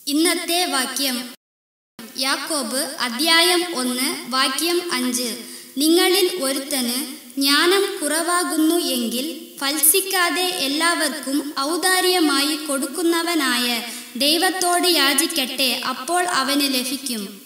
ഇന്നത്തെ വാക്യം യാക്കോബ് അധ്യായം 1 വാക്യം 5. നിങ്ങളിൽ ഒരുത്തന് ജ്ഞാനം കുറവാകുന്നു എങ്കിൽ ഫൽസിക്കാതെ എല്ലാവർക്കും ഔദാര്യമായി കൊടുക്കുന്നവനായ ദൈവത്തോട് യാചിക്കട്ടെ, അപ്പോൾ അവന് ലഭിക്കും.